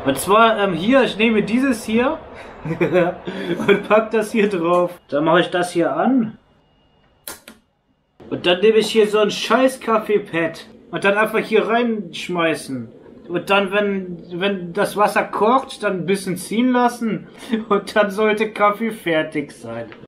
Und zwar hier, ich nehme dieses hier und pack das hier drauf. Dann mache ich das hier an. Und dann nehme ich hier so ein scheiß Kaffeepad und dann einfach hier reinschmeißen. Und dann, wenn das Wasser kocht, dann ein bisschen ziehen lassen und dann sollte Kaffee fertig sein.